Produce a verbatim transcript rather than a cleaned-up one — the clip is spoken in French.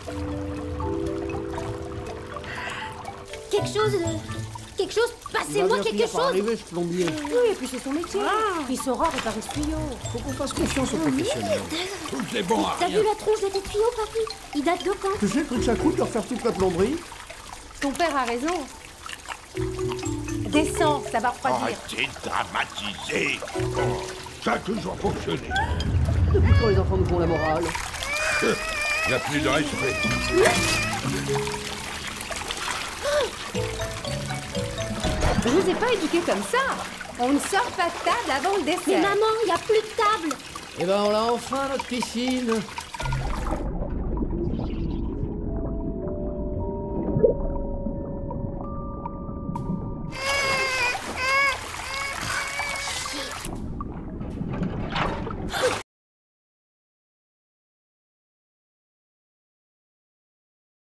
Quelque chose de... Quelque chose, passez-moi quelque chose. Arriver, ce plombier. Oui, et puis c'est son métier. Ah. Il saura réparer ce tuyau. Faut qu'on fasse confiance aux professionnels. Tout est bon à T'as rien. vu la tronche de tes tuyaux, papy? Il date de quand? Tu sais que ça coûte de refaire toute la plomberie? Ton père a raison. Descends, ça va refroidir. Arrêtez de dramatiser. Oh, ça a toujours fonctionné. Depuis quand les enfants nous font la morale? Il n'y a plus de respect. Je vous ai pas éduqué comme ça. On ne sort pas de table avant le dessert. Mais maman, il n'y a plus de table. Eh ben, on l'a enfin, notre piscine.